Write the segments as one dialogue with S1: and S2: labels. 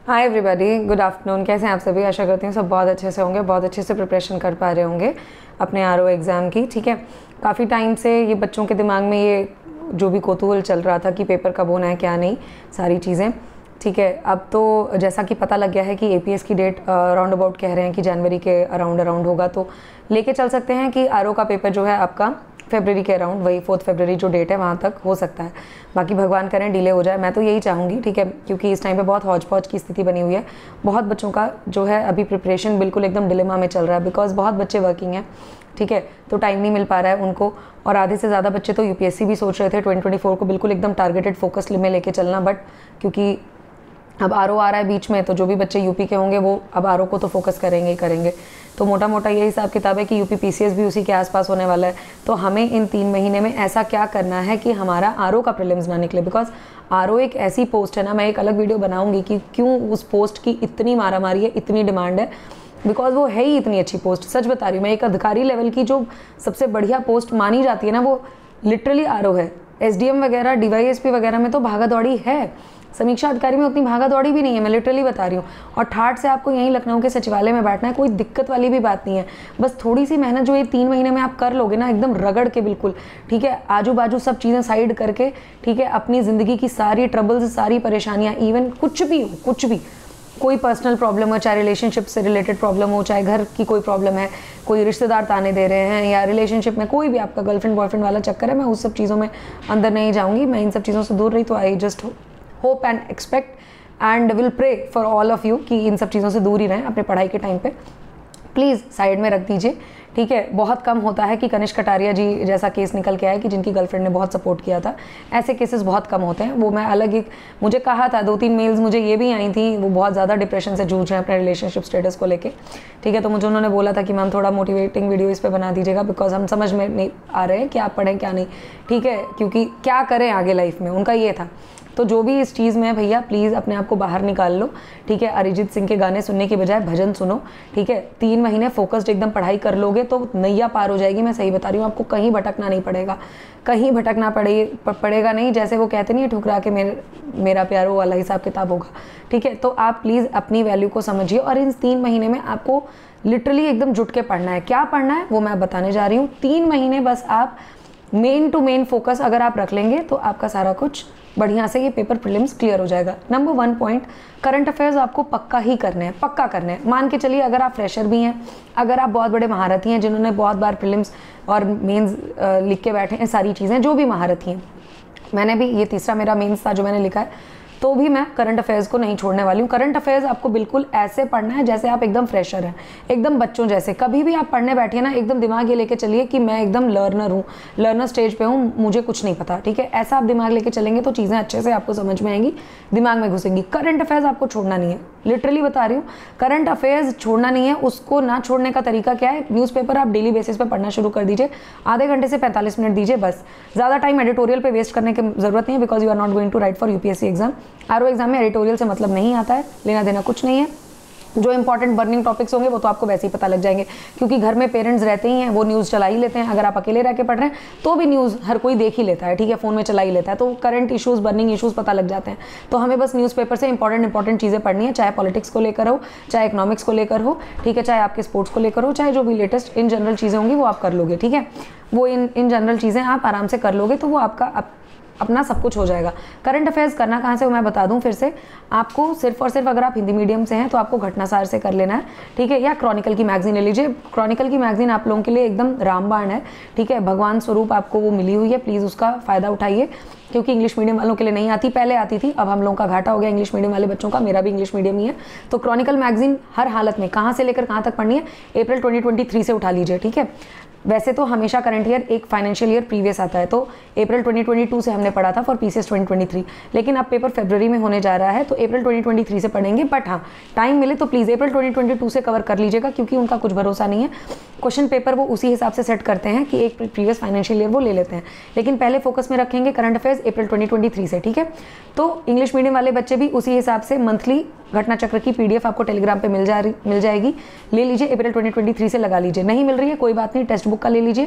S1: Hi everybody, good afternoon. कैसे हैं आप सभी? आशा करती हूँ सब बहुत अच्छे से होंगे, बहुत अच्छे से प्रिपरेशन कर पा रहे होंगे अपने आरओ एग्ज़ाम की। ठीक है, काफ़ी टाइम से ये बच्चों के दिमाग में ये जो भी कौतूहल चल रहा था कि पेपर कब होना है क्या नहीं, सारी चीज़ें। ठीक है, अब तो जैसा कि पता लग गया है कि एपीएस की डेट राउंड अबाउट कह रहे हैं कि जनवरी के अराउंड होगा, तो लेके चल सकते हैं कि आरओ का पेपर जो है आपका फरवरी के अराउंड, वही 4 फरवरी जो डेट है वहाँ तक हो सकता है। बाकी भगवान करें डिले हो जाए, मैं तो यही चाहूँगी। ठीक है, क्योंकि इस टाइम पे बहुत हौच पौच की स्थिति बनी हुई है। बहुत बच्चों का जो है अभी प्रिपरेशन बिल्कुल एकदम डिलेमा में चल रहा है, बिकॉज बहुत बच्चे वर्किंग हैं। ठीक है, तो टाइम नहीं मिल पा रहा है उनको, और आधे से ज़्यादा बच्चे तो यूपीएससी भी सोच रहे थे 2024 को बिल्कुल एकदम टारगेटेड फोकस में लेके चलना, बट क्योंकि अब आरओ आ रहा है बीच में, तो जो भी बच्चे यूपी के होंगे वो अब आरओ को तो फोकस करेंगे ही करेंगे। तो मोटा मोटा ये हिसाब किताब है कि यूपी पीसीएस भी उसी के आसपास होने वाला है। तो हमें इन 3 महीने में ऐसा क्या करना है कि हमारा आरओ का प्रीलिम्स ना निकले, बिकॉज आरओ एक ऐसी पोस्ट है ना, मैं एक अलग वीडियो बनाऊंगी कि क्यों उस पोस्ट की इतनी मारामारी है, इतनी डिमांड है, बिकॉज वो है ही इतनी अच्छी पोस्ट। सच बता रही हूँ मैं, एक अधिकारी लेवल की जो सबसे बढ़िया पोस्ट मानी जाती है ना, वो लिटरली आरओ है। एसडीएम वगैरह, डीवाईएसपी वगैरह में तो भागा दौड़ी है, समीक्षा अधिकारी में उतनी भागा दौड़ी भी नहीं है, मैं लिटरली बता रही हूँ। और ठाट से आपको यहीं लखनऊ के सचिवालय में बैठना है, कोई दिक्कत वाली भी बात नहीं है। बस थोड़ी सी मेहनत जो ये 3 महीने में आप कर लोगे ना, एकदम रगड़ के बिल्कुल, ठीक है, आजू बाजू सब चीज़ें साइड करके, ठीक है, अपनी ज़िंदगी की सारी ट्रबल्स, सारी परेशानियाँ, इवन कुछ भी हो, कुछ भी, कोई पर्सनल प्रॉब्लम हो, चाहे रिलेशनशिप से रिलेटेड प्रॉब्लम हो, चाहे घर की कोई प्रॉब्लम है, कोई रिश्तेदार ताने दे रहे हैं, या रिलेशनशिप में कोई भी आपका गर्लफ्रेंड बॉयफ्रेंड वाला चक्कर है, मैं उस सब चीज़ों में अंदर नहीं जाऊँगी। मैं इन सब चीज़ों से दूर रही, तो I just hope and expect and will pray for all of you कि इन सब चीज़ों से दूर ही रहें अपने पढ़ाई के टाइम पे। प्लीज़ साइड में रख दीजिए। ठीक है, बहुत कम होता है कि कनिष्क कटारिया जी जैसा केस निकल के आया कि जिनकी गर्लफ्रेंड ने बहुत सपोर्ट किया था। ऐसे केसेस बहुत कम होते हैं। वो मैं अलग ही, मुझे कहा था 2-3 मेल्स मुझे ये भी आई थी, वो बहुत ज़्यादा डिप्रेशन से जूझ रहे हैं अपने रिलेशनशिप स्टेटस को लेके। ठीक है, तो मुझे उन्होंने बोला था कि मैम थोड़ा मोटिवेटिंग वीडियो इस पर बना दीजिएगा, बिकॉज हम समझ में नहीं आ रहे हैं कि आप पढ़ें क्या नहीं। ठीक है, क्योंकि क्या करें आगे लाइफ में, उनका ये था। तो जो भी इस चीज़ में है भैया, प्लीज़ अपने आप को बाहर निकाल लो। ठीक है, अरिजीत सिंह के गाने सुनने की बजाय भजन सुनो। ठीक है, 3 महीने फोकस्ड एकदम पढ़ाई कर लोगे तो नैया पार हो जाएगी। मैं सही बता रही हूँ, आपको कहीं भटकना नहीं पड़ेगा, कहीं भटकना पड़ेगा नहीं। जैसे वो कहते नहीं, ठुकरा के मेरा प्यार, वो वाला हिसाब किताब होगा। ठीक है, तो आप प्लीज़ अपनी वैल्यू को समझिए, और इन 3 महीने में आपको लिटरली एकदम जुट के पढ़ना है। क्या पढ़ना है वो मैं बताने जा रही हूँ। 3 महीने बस आप मेन टू मेन फोकस अगर आप रख लेंगे तो आपका सारा कुछ बढ़िया से ये पेपर प्रीलिम्स क्लियर हो जाएगा। नंबर 1 पॉइंट, करंट अफेयर्स आपको पक्का ही करने हैं, पक्का करने हैं। मान के चलिए अगर आप फ्रेशर भी हैं, अगर आप बहुत बड़े महारथी हैं जिन्होंने बहुत बार प्रीलिम्स और मेंस लिख के बैठे हैं, सारी चीज़ें जो भी महारथी हैं, मैंने भी, ये तीसरा मेरा मेंस था जो मैंने लिखा है, तो भी मैं करंट अफेयर्स को नहीं छोड़ने वाली हूँ। करंट अफेयर्स आपको बिल्कुल ऐसे पढ़ना है जैसे आप एकदम फ्रेशर हैं, एकदम बच्चों जैसे। कभी भी आप पढ़ने बैठिए ना, एकदम दिमाग ये लेके चलिए कि मैं एकदम लर्नर हूँ, लर्नर स्टेज पे हूँ, मुझे कुछ नहीं पता। ठीक है, ऐसा आप दिमाग लेके चलेंगे तो चीज़ें अच्छे से आपको समझ में आएंगी, दिमाग में घुसेंगी। करंट अफेयर्स आपको छोड़ना नहीं है, लिटरली बता रही हूँ, करंट अफेयर्स छोड़ना नहीं है। उसको ना छोड़ने का तरीका क्या है? न्यूज़पेपर आप डेली बेसिस पे पढ़ना शुरू कर दीजिए, आधे घंटे से 45 मिनट दीजिए बस। ज़्यादा टाइम एडिटोरियल पे वेस्ट करने की जरूरत नहीं है, because you are not going to write for UPSC exam. RO exam में एडिटोरियल से मतलब नहीं आता है, लेना देना कुछ नहीं है। जो इंपॉर्टेंट बर्निंग टॉपिक्स होंगे वो तो आपको वैसे ही पता लग जाएंगे, क्योंकि घर में पेरेंट्स रहते ही हैं, वो न्यूज़ चला ही लेते हैं। अगर आप अकेले रह के पढ़ रहे हैं तो भी न्यूज़ हर कोई देख ही लेता है, ठीक है, फ़ोन में चला ही लेता है, तो करंट इशूज़, बर्निंग इशूज़ पता लग जाते हैं। तो हमें बस न्यूज़पेपर से इंपॉर्टेंट चीज़ें पढ़नी है, चाहे पॉलिटिक्स को लेकर हो, चाहे इकोनॉमिक्स को लेकर हो, ठीक है, चाहे आपके स्पोर्ट्स को लेकर हो, चाहे जो भी लेटेस्ट इन जनरल चीज़ें होंगी वो आप कर लोगे। ठीक है, वो इन जनरल चीज़ें आप आराम से कर लोगे, तो वो आपका अपना सब कुछ हो जाएगा। करंट अफेयर्स करना कहाँ से, वो मैं बता दूं फिर से। आपको सिर्फ और सिर्फ, अगर आप हिंदी मीडियम से हैं तो आपको घटनासार से कर लेना है। ठीक है, या क्रॉनिकल की मैगजीन ले लीजिए। क्रॉनिकल की मैगजीन आप लोगों के लिए एकदम रामबाण है। ठीक है, भगवान स्वरूप आपको वो मिली हुई है, प्लीज़ उसका फ़ायदा उठाइए, क्योंकि इंग्लिश मीडियम वालों के लिए नहीं आती, पहले आती थी, अब हम लोगों का घाटा हो गया इंग्लिश मीडियम वाले बच्चों का। मेरा भी इंग्लिश मीडियम ही है। तो क्रॉनिकल मैगजीन हर हालत में कहाँ से लेकर कहाँ तक पढ़नी है, अप्रैल 2023 से उठा लीजिए। ठीक है, वैसे तो हमेशा करंट ईयर एक फाइनेंशियल ईयर प्रीवियस आता है, तो अप्रैल 2022 से हमने पढ़ा था फॉर पीसीएस 2023, लेकिन अब पेपर फरवरी में होने जा रहा है, तो अप्रैल 2023 से पढ़ेंगे। बट हाँ, टाइम मिले तो प्लीज़ अप्रैल 2022 से कवर कर लीजिएगा, क्योंकि उनका कुछ भरोसा नहीं है। क्वेश्चन पेपर वो उसी हिसाब से सेट करते हैं कि एक प्रीवियस फाइनेंशियल ईयर वो ले लेते हैं, लेकिन पहले फोकस में रखेंगे करंट अफेयर्स अप्रैल 2023 से। ठीक है, तो इंग्लिश मीडियम वाले बच्चे भी उसी हिसाब से मंथली घटना चक्र की पीडीएफ आपको टेलीग्राम पे मिल जाएगी, ले लीजिए। अप्रैल 2023 से लगा लीजिए। नहीं मिल रही है कोई बात नहीं, टेक्स्ट बुक का ले लीजिए।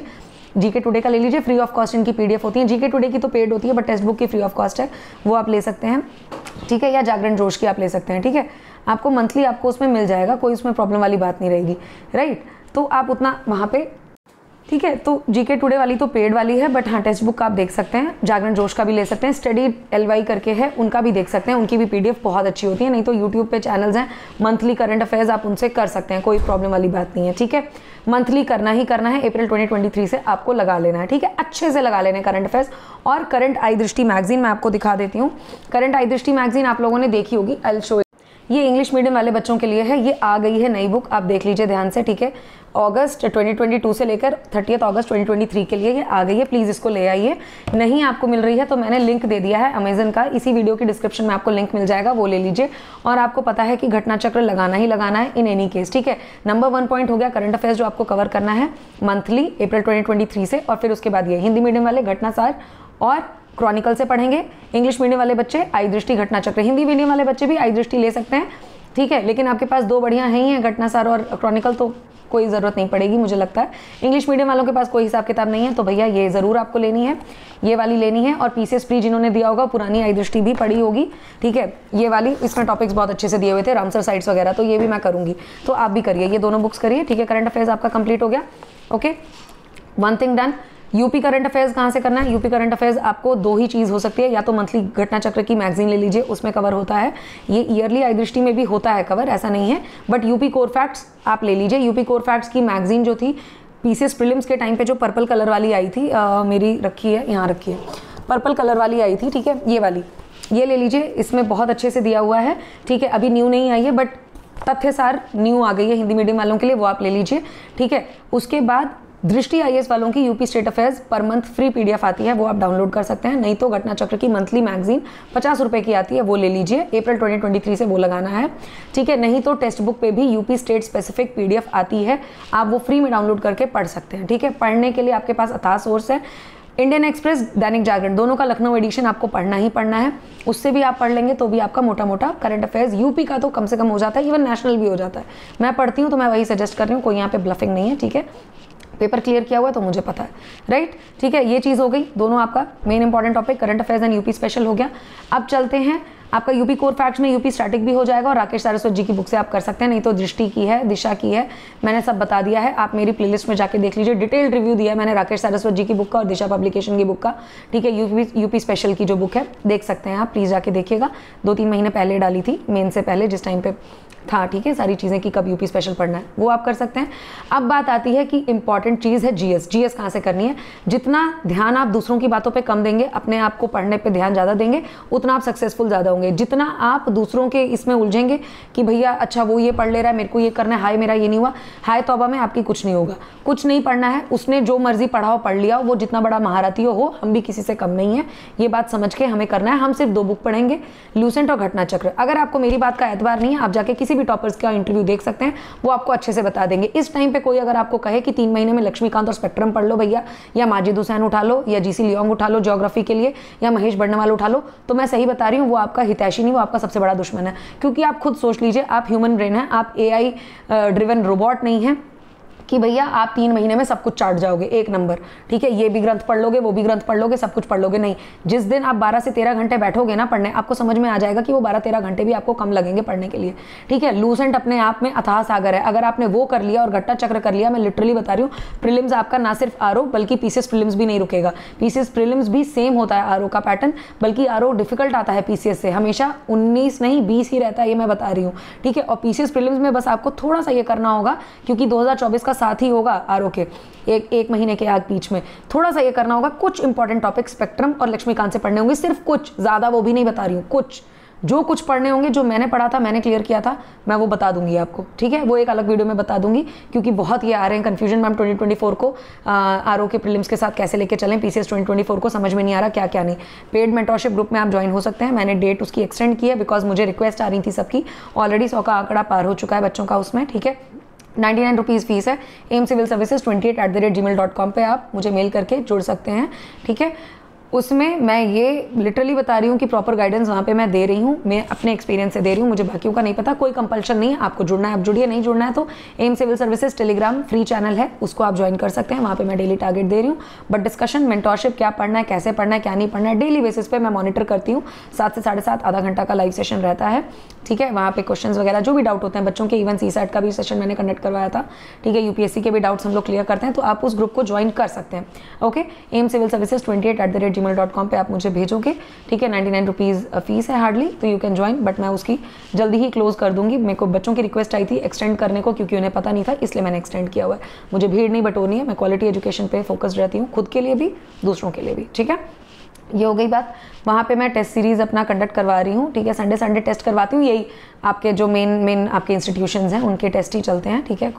S1: जीके टुडे का ले लीजिए, फ्री ऑफ कॉस्ट इनकी पीडीएफ होती है। जीके टुडे की तो पेड होती है बट टेक्स्ट बुक की फ्री ऑफ कॉस्ट है, वो आप ले सकते हैं, ठीक है। या जागरण जोश की आप ले सकते हैं, ठीक है। आपको मंथली आपको उसमें मिल जाएगा, कोई उसमें प्रॉब्लम वाली बात नहीं रहेगी, राइट। तो आप उतना वहाँ पे, ठीक है। तो जीके टुडे वाली तो पेड वाली है, बट हाँ टेक्स्ट बुक का आप देख सकते हैं, जागरण जोश का भी ले सकते हैं, स्टडी LY करके है उनका भी देख सकते हैं, उनकी भी पीडीएफ बहुत अच्छी होती है। नहीं तो यूट्यूब पे चैनल्स हैं मंथली करंट अफेयर्स, आप उनसे कर सकते हैं, कोई प्रॉब्लम वाली बात नहीं है, ठीक है। मंथली करना ही करना है, अप्रैल 2023 से आपको लगा लेना है, ठीक है, अच्छे से लगा लेना है करंट अफेयर्स। और करंट आई दृष्टि मैगजीन मैं आपको दिखा देती हूँ। करंट आई दृष्टि मैगजीन आप लोगों ने देखी होगी, आई विल शो। ये इंग्लिश मीडियम वाले बच्चों के लिए है, ये आ गई है नई बुक, आप देख लीजिए ध्यान से, ठीक है। अगस्त 2022 से लेकर 30 अगस्त 2023 के लिए ये आ गई है, प्लीज़ इसको ले आइए। नहीं आपको मिल रही है तो मैंने लिंक दे दिया है अमेजन का, इसी वीडियो की डिस्क्रिप्शन में आपको लिंक मिल जाएगा, वो ले लीजिए। और आपको पता है कि घटना चक्र लगाना ही लगाना है इन एनी केस, ठीक है। नंबर 1 पॉइंट हो गया करंट अफेयर्स जो आपको कवर करना है मंथली अप्रैल 2023 से, और फिर उसके बाद ये हिंदी मीडियम वाले घटनासार और क्रॉनिकल से पढ़ेंगे। इंग्लिश मीडियम वाले बच्चे आई दृष्टि घटना चक्र, हिंदी मीडियम वाले बच्चे भी आई दृष्टि ले सकते हैं, ठीक है। लेकिन आपके पास 2 बढ़िया हैं ही हैं, घटनासार और क्रॉनिकल, तो कोई ज़रूरत नहीं पड़ेगी मुझे लगता है। इंग्लिश मीडियम वालों के पास कोई हिसाब किताब नहीं है तो भैया ये ज़रूर आपको लेनी है, ये वाली लेनी है। और पीसीएस प्री जिन्होंने दिया होगा पुरानी आई दृष्टि भी पढ़ी होगी, ठीक है, ये वाली, इसमें टॉपिक्स बहुत अच्छे से दिए हुए थे, रामसर साइट्स वगैरह, तो ये भी मैं करूँगी, तो आप भी करिए, ये दोनों बुक्स करिए, ठीक है। करंट अफेयर्स आपका कंप्लीट हो गया, okay, 1 thing done. UP current affairs कहाँ से करना है? यूपी करंट अफेयर्स आपको 2 ही चीज़ हो सकती है, या तो मंथली घटना चक्र की मैगजीन ले लीजिए, उसमें कवर होता है, ये ईयरली आई दृष्टि में भी होता है कवर, ऐसा नहीं है, बट यूपी कोर फैक्ट्स आप ले लीजिए। यूपी कोर फैक्ट्स की मैगजीन जो थी पीसीएस प्रीलिम्स के टाइम पे जो पर्पल कलर वाली आई थी, मेरी रखी है यहाँ, रखी है, पर्पल कलर वाली आई थी, ठीक है, ये वाली, ये ले लीजिए, इसमें बहुत अच्छे से दिया हुआ है, ठीक है। अभी न्यू नहीं आई है बट तथ्यसार न्यू आ गई है हिंदी मीडियम वालों के लिए, वो आप ले लीजिए, ठीक है। उसके बाद दृष्टि आईएएस वालों की यूपी स्टेट अफेयर्स पर मंथ फ्री पीडीएफ आती है, वो आप डाउनलोड कर सकते हैं। नहीं तो घटना चक्र की मंथली मैगजीन 50 रुपए की आती है, वो ले लीजिए, अप्रैल 2023 से वो लगाना है, ठीक है। नहीं तो टेक्स्ट बुक पे भी यूपी स्टेट स्पेसिफिक पीडीएफ आती है, आप वो फ्री में डाउनलोड करके पढ़ सकते हैं, ठीक है। पढ़ने के लिए आपके पास अथाह सोर्स है, इंडियन एक्सप्रेस, दैनिक जागरण, दोनों का लखनऊ एडिशन आपको पढ़ना ही पढ़ना है, उससे भी आप पढ़ लेंगे तो भी आपका मोटा मोटा करंट अफेयर्स यूपी का तो कम से कम हो जाता है, इवन नेशनल भी हो जाता है। मैं पढ़ती हूँ तो मैं वही सजेस्ट कर रही हूँ, कोई यहाँ पे ब्लफिंग नहीं है, ठीक है। पेपर क्लियर किया हुआ है तो मुझे पता है, राइट, ठीक है। ये चीज़ हो गई, दोनों आपका main important topic current affairs and UP special हो गया। अब चलते हैं, आपका यूपी कोर फैक्ट्स में यूपी स्टैटिक भी हो जाएगा, और राकेश सारस्वत जी की बुक से आप कर सकते हैं। नहीं तो दृष्टि की है, दिशा की है, मैंने सब बता दिया है, आप मेरी प्लेलिस्ट में जाके देख लीजिए, डिटेल्ड रिव्यू दिया है मैंने राकेश सारस्वत जी की बुक का और दिशा पब्लिकेशन की बुक का, ठीक है। यूपी स्पेशल की जो बुक है देख सकते हैं आप, प्लीज़ जाके देखिएगा, 2-3 महीने पहले डाली थी, मेन से पहले जिस टाइम पे था, ठीक है, सारी चीज़ें कि कब यूपी स्पेशल पढ़ना है, वो आप कर सकते हैं। अब बात आती है कि इंपॉर्टेंट चीज़ है जीएस। जीएस कहाँ से करनी है? जितना ध्यान आप दूसरों की बातों पे कम देंगे, अपने आप को पढ़ने पे ध्यान ज़्यादा देंगे, उतना आप सक्सेसफुल ज़्यादा होंगे। जितना आप दूसरों के इसमें उलझेंगे कि भैया अच्छा वो ये पढ़ ले रहा है, मेरे को ये करना है, हाय मेरा ये नहीं हुआ, हाय तौबा में आपकी कुछ नहीं होगा, कुछ नहीं पढ़ना है, उसने जो मर्जी पढ़ाओ पढ़ लिया, वो जितना बड़ा महारथी हो, हम भी किसी से कम नहीं है, ये बात समझ के हमें करना है। हम सिर्फ 2 बुक पढ़ेंगे, लूसेंट और घटना चक्र। अगर आपको मेरी बात का एतबार नहीं है, आप जाके किसी भी टॉपर्स का इंटरव्यू देख सकते हैं, वो आपको अच्छे से बता देंगे। इस टाइम पे कोई अगर आपको कहे कि 3 महीने में लक्ष्मीकांत और स्पेक्ट्रम पढ़ लो भैया, या माजिद हुसैन उठा लो, या जीसी लियोंग उठा लो ज्योग्राफी के लिए, या महेश बर्णवाल उठा लो, तो मैं सही बता रही हूँ, वो आपका हितैषी नहीं, वो आपका सबसे बड़ा दुश्मन है। क्योंकि आप खुद सोच लीजिए, आप ह्यूमन ब्रेन है, आप एआई ड्रिवन रोबोट नहीं है कि भैया आप 3 महीने में सब कुछ चाट जाओगे 1 नंबर, ठीक है, ये भी ग्रंथ पढ़ लोगे, वो भी ग्रंथ पढ़ लोगे, सब कुछ पढ़ लोगे, नहीं। जिस दिन आप 12 से 13 घंटे बैठोगे ना पढ़ने, आपको समझ में आ जाएगा कि वो 12-13 घंटे भी आपको कम लगेंगे पढ़ने के लिए, ठीक है। लूसेंट अपने आप में अथाह सागर है, अगर आपने वो कर लिया और घटना चक्र कर लिया, मैं लिटरली बता रही हूँ, प्रीलिम्स आपका ना सिर्फ आरओ बल्कि पीसीएस प्रीलिम्स भी नहीं रुकेगा। पीसीएस प्रीलिम्स भी सेम होता है आरओ का पैटर्न, बल्कि आरओ डिफिकल्ट आता है पीसीएस से, हमेशा 19 नहीं 20 ही रहता है, ये मैं बता रही हूँ, ठीक है। और पीसीएस प्रीलिम्स में बस आपको थोड़ा सा ये करना होगा, क्योंकि 2024 का साथ ही होगा के एक महीने के आग बीच में, थोड़ा सा ये करना होगा, कुछ इंपॉर्टेंट टॉपिक स्पेक्ट्रम और लक्ष्मीकांत से पढ़ने होंगे, सिर्फ कुछ, ज्यादा वो भी नहीं बता रही हूँ, कुछ जो कुछ पढ़ने होंगे, जो मैंने पढ़ा था, मैंने क्लियर किया था, मैं वो बता दूंगी आपको, ठीक है। वो एक अलग वीडियो में बता दूंगी, क्योंकि बहुत ये आ रहे हैं कंफ्यूजन, मैम 2024 को आरओ के प्रीलिम्स के साथ कैसे लेके चलें, पीसीएस 2024 को समझ में नहीं आ रहा क्या क्या नहीं। पेड मेंटरशिप ग्रुप में आप ज्वाइन हो सकते हैं, मैंने डेट उसकी एक्सटेंड की है, बिकॉज मुझे रिक्वेस्ट आ रही थी सबकी, ऑलरेडी 100 का आंकड़ा पार हो चुका है बच्चों का उसमें, ठीक है। 99 रुपीज़ फीस है। एम सिविल सर्विसेज 28@gmail.com पे आप मुझे मेल करके जुड़ सकते हैं, ठीक है। उसमें मैं ये लिटरली बता रही हूँ कि प्रॉपर गाइडेंस वहाँ पे मैं दे रही हूँ, मैं अपने एक्सपीरियंस से दे रही हूँ, मुझे बाकियों का नहीं पता। कोई कंपल्शन नहीं है, आपको जुड़ना है आप जुड़िए, नहीं जुड़ना है तो M civil services Telegram free channel है, उसको आप ज्वाइन कर सकते हैं। वहाँ पे मैं डेली टारगेट दे रही हूँ। बट डिस्कशन, मेंटोरशिप, क्या पढ़ना है, कैसे पढ़ना है, क्या नहीं पढ़ना है, डेली बेसिस पे मैं मॉनिटर करती हूँ। 7 से 7:30 आधा घंटा का लाइव सेशन रहता है, ठीक है। वहाँ पे क्वेश्चंस वगैरह जो भी डाउट होते हैं बच्चों के, इवन सीसैट का भी सेशन मैंने कंडक्ट करवाया था, ठीक है। यूपीएससी के भी डाउट्स हम लोग क्लियर करते हैं, तो आप उस ग्रुप को ज्वाइन कर सकते हैं, okay. M civil services 28@gmail.com पे आप मुझे भेजोगे, ठीक है। 99 रुपीज़ फीस है हार्डली, तो यू कैन ज्वाइन। बट मैं उसकी जल्दी ही क्लोज कर दूंगी। मेरे को बच्चों की रिक्वेस्ट आई थी एक्सटेंड करने को, क्योंकि उन्हें पता नहीं था, इसलिए मैंने एक्सटेंड किया हुआ है। मुझे भीड़ नहीं बटोरनी है, मैं क्वालिटी एजुकेशन पे फोकस्ड रहती हूँ, खुद के लिए भी दूसरों के लिए भी, ठीक है। ये हो गई बात। वहाँ पे मैं टेस्ट सीरीज़ अपना कंडक्ट करवा रही हूँ, ठीक है। संडे टेस्ट करवाती हूँ, यही आपके जो मेन आपके इंस्टीट्यूशंस हैं उनके टेस्ट ही चलते हैं, ठीक है।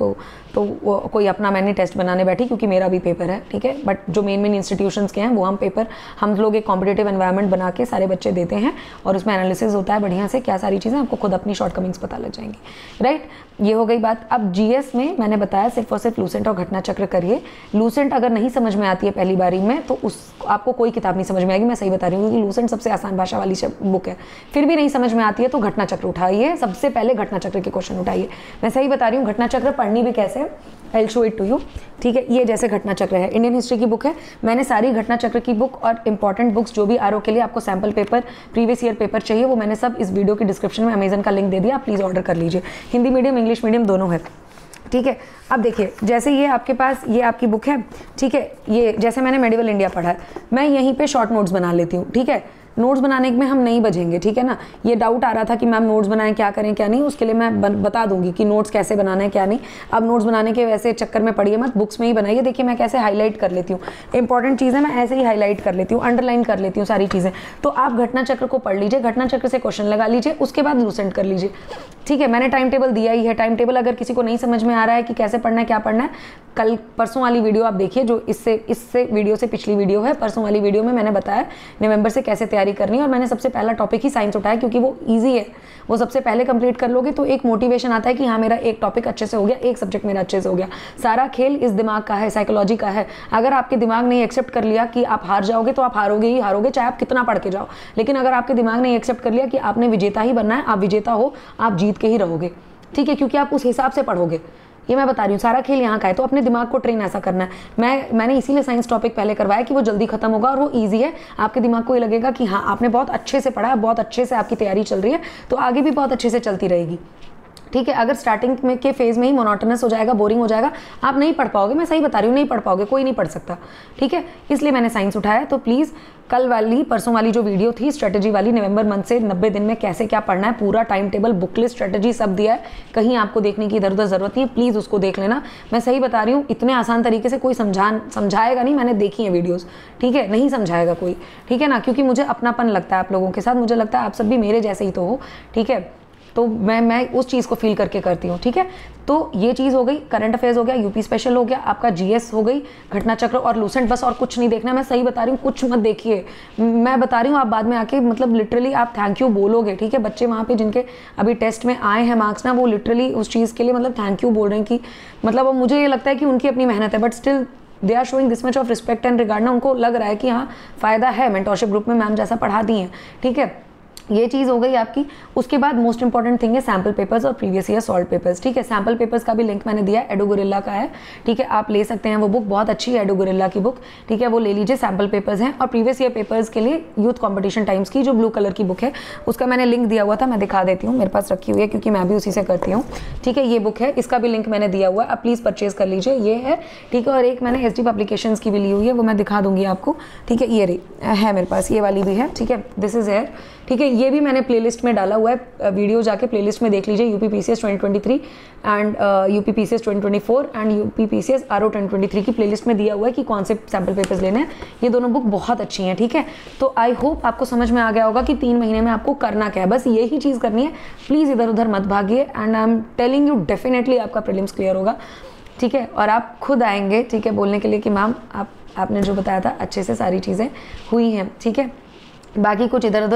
S1: कोई अपना मैं नहीं टेस्ट बनाने बैठी, क्योंकि मेरा भी पेपर है, ठीक है। बट जो मेन इंस्टीट्यूशंस के हैं वो हम लोग एक कॉम्पिटेटिव एनवायरनमेंट बना के सारे बच्चे देते हैं, और उसमें एनालिसिस होता है बढ़िया से, क्या सारी चीज़ें आपको खुद अपनी शॉर्टकमिंग्स पता लग जाएंगी, राइट। ये हो गई बात। अब जीएस में मैंने बताया सिर्फ और सिर्फ लूसेंट और घटना चक्र करिए। लूसेंट अगर नहीं समझ में आती है पहली बारी में, तो आपको कोई किताब नहीं समझ में आएगी, मैं सही बता रही हूँ, क्योंकि लूसेंट सबसे आसान भाषा वाली बुक है। फिर भी नहीं समझ में आती है तो घटना चक्र उठाइए, सबसे पहले घटना चक्र के क्वेश्चन उठाइए। मैं सही बता रही हूँ, घटना चक्र पढ़नी भी कैसे, I will show it to you, ठीक है। ये जैसे घटना चक्र है, इंडियन हिस्ट्री की बुक है, मैंने सारी घटना चक्र की बुक और इंपॉर्टेंट बुक्स जो भी आरओ के लिए आपको sample paper, previous year paper चाहिए, वो मैंने सब इस वीडियो की डिस्क्रिप्शन में अमेजन का लिंक दे दिया, आप प्लीज़ ऑर्डर कर लीजिए। हिंदी मीडियम इंग्लिश मीडियम दोनों है, ठीक है। अब देखिए, जैसे ये आपके पास ये आपकी बुक है, ठीक है। ये जैसे मैंने मेडिवल इंडिया पढ़ा है, मैं यहीं पे शॉर्ट नोट्स बना लेती हूँ, ठीक है। नोट्स बनाने में हम नहीं बजेंगे, ठीक है ना। ये डाउट आ रहा था कि मैम नोट्स बनाएं, क्या करें क्या नहीं, उसके लिए मैं बता दूंगी कि नोट्स कैसे बनाना है क्या नहीं। अब नोट्स बनाने के वैसे चक्कर में पड़िए मत, बुक्स में ही बनाइए। देखिए मैं कैसे हाईलाइट कर लेती हूँ इंपॉर्टेंट चीज़ें, मैं ऐसे ही हाईलाइट कर लेती हूँ, अंडरलाइन कर लेती हूँ सारी चीज़ें। तो आप घटना चक्र को पढ़ लीजिए, घटना चक्र से क्वेश्चन लगा लीजिए, उसके बाद लूसेंट कर लीजिए, ठीक है। मैंने टाइम टेबल दिया ही है। टाइम टेबल अगर किसी को नहीं समझ में आ रहा है कि कैसे पढ़ना है क्या पढ़ना है, कल परसों वाली वीडियो आप देखिए, जो इससे वीडियो से पिछली वीडियो है। परसों वाली वीडियो में मैंने बताया नवंबर से कैसे तैयारी करनी है, और मैंने सबसे पहला टॉपिक ही साइंस उठाया, क्योंकि वो इजी है, वो सबसे पहले कंप्लीट कर लोगे तो एक मोटिवेशन आता है कि हाँ मेरा एक टॉपिक अच्छे से हो गया, एक सब्जेक्ट मेरा अच्छे से हो गया। सारा खेल इस दिमाग का है, साइकोलॉजी का है। अगर आपके दिमाग ने एक्सेप्ट कर लिया कि आप हार जाओगे, तो आप हारोगे ही हारोगे, चाहे आप कितना पढ़ के जाओ। लेकिन अगर आपके दिमाग ने एक्सेप्ट कर लिया कि आपने विजेता ही बनना है, आप विजेता हो, आप जीत के ही रहोगे, ठीक है, क्योंकि आप उस हिसाब से पढ़ोगे। ये मैं बता रही हूँ, सारा खेल यहाँ का है। तो अपने दिमाग को ट्रेन ऐसा करना है। मैंने इसीलिए साइंस टॉपिक पहले करवाया कि वो जल्दी खत्म होगा और वो इजी है। आपके दिमाग को ये लगेगा कि हाँ आपने बहुत अच्छे से पढ़ा, बहुत अच्छे से आपकी तैयारी चल रही है, तो आगे भी बहुत अच्छे से चलती रहेगी, ठीक है। अगर स्टार्टिंग में के फेज में ही मोनोटोनस हो जाएगा, बोरिंग हो जाएगा, आप नहीं पढ़ पाओगे। मैं सही बता रही हूँ, नहीं पढ़ पाओगे, कोई नहीं पढ़ सकता, ठीक है। इसलिए मैंने साइंस उठाया। तो प्लीज़ कल वाली परसों वाली जो वीडियो थी स्ट्रेटजी वाली, नवंबर मंथ से 90 दिन में कैसे क्या पढ़ना है, पूरा टाइम टेबल, बुकलेट, स्ट्रेटजी सब दिया है, कहीं आपको देखने की इधर उधर जरूरत नहीं है। प्लीज़ उसको देख लेना। मैं सही बता रही हूँ, इतने आसान तरीके से कोई समझाएगा नहीं। मैंने देखी है वीडियोज़, ठीक है, नहीं समझाएगा कोई, ठीक है ना, क्योंकि मुझे अपनापन लगता है आप लोगों के साथ। मुझे लगता है आप सब भी मेरे जैसे ही तो हो, ठीक है। तो मैं उस चीज़ को फील करके करती हूँ, ठीक है। तो ये चीज़ हो गई, करंट अफेयर्स हो गया, यूपी स्पेशल हो गया, आपका जीएस हो गई, घटना चक्र और लूसेंट, बस और कुछ नहीं देखना। मैं सही बता रही हूँ, कुछ मत देखिए। मैं बता रही हूँ, आप बाद में आके मतलब लिटरली आप थैंक यू बोलोगे, ठीक है। बच्चे वहाँ पे जिनके अभी टेस्ट में आए हैं मार्क्स ना, वो लिटरली उस चीज़ के लिए मतलब थैंक यू बोल रहे हैं कि मतलब मुझे ये लगता है कि उनकी अपनी मेहनत है, but still they are showing this much of respect and regard ना। उनको लग रहा है कि हाँ फ़ायदा है, मेंटोरशिप ग्रुप में मैम जैसा पढ़ा दी हैं, ठीक है। ये चीज़ हो गई आपकी। उसके बाद मोस्ट इंपॉर्टेंट थिंग है सैम्पल पेपर्स और प्रीवियस ईयर सॉल्व पेपर्स, ठीक है। सैम्पल पेपर्स का भी लिंक मैंने दिया है, एडोगोरिल्ला का है, ठीक है। आप ले सकते हैं, वो बुक बहुत अच्छी है, एडोगोरिल्ला की बुक, ठीक है, वो ले लीजिए। सैम्पल पेपर्स हैं। और प्रीवियस ईयर पेपर्स के लिए यूथ कॉम्पिटिशन टाइम्स की जो ब्लू कलर की बुक है, उसका मैंने लिंक दिया हुआ था, मैं दिखा देती हूँ, मेरे पास रखी हुई है क्योंकि मैं भी उसी से करती हूँ, ठीक है। ये बुक है, इसका भी लिंक मैंने दिया हुआ है, आप प्लीज़ परचेज कर लीजिए, ये है, ठीक है। और एक मैंने एसडी पब्लिकेशंस की भी ली हुई है, वो मैं दिखा दूंगी आपको, ठीक है। ये रही है मेरे पास, ये वाली भी है, ठीक है, दिस इज हेयर, ठीक है। ये भी मैंने प्लेलिस्ट में डाला हुआ है, वीडियो जाके प्लेलिस्ट में देख लीजिए। UP PCS 2023 and UP PCS 2024 and UP PCS RO 2023 की प्लेलिस्ट में दिया हुआ है कि कौन से सैम्पल पेपर्स लेने हैं। ये दोनों बुक बहुत अच्छी हैं, ठीक है। तो आई होप आपको समझ में आ गया होगा कि 3 महीने में आपको करना क्या है, बस यही चीज़ करनी है। प्लीज़ इधर उधर मत भागिए, and I am telling you definitely आपका प्रीलिम्स क्लियर होगा, ठीक है। और आप खुद आएंगे, ठीक है, बोलने के लिए कि मैम आपने जो बताया था अच्छे से सारी चीज़ें हुई हैं, ठीक है। बाकी कुछ इधर उधर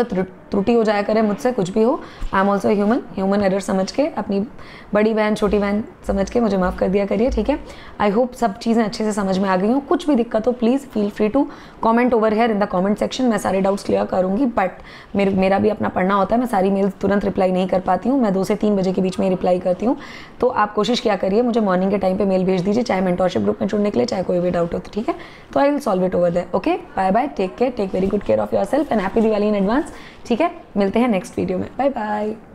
S1: त्रुटि हो जाया करे मुझसे, कुछ भी हो, I am also human error समझ के, अपनी बड़ी बहन छोटी बहन समझ के मुझे माफ़ कर दिया करिए, ठीक है। आई होप सब चीज़ें अच्छे से समझ में आ गई हों। कुछ भी दिक्कत हो please feel free to comment over here in the comment section, मैं सारे डाउट्स क्लियर करूँगी। बट मेरा भी अपना पढ़ना होता है, मैं सारी मेल्स तुरंत रिप्लाई नहीं कर पाती हूँ, मैं 2 से 3 बजे के बीच में ही रिप्लाई करती हूँ। तो आप कोशिश क्या करिए, मुझे मॉर्निंग के टाइम पे मेल भेज दीजिए, चाहे मेंटोरशिप ग्रुप में जुड़ने के लिए, चाहे कोई भी डाउट हो तो, ठीक है। तो I will solve it over there. Okay, bye bye, take care, take very good care of yourself and happy Diwali in advance, ठीक है। मिलते हैं नेक्स्ट वीडियो में, बाय बाय।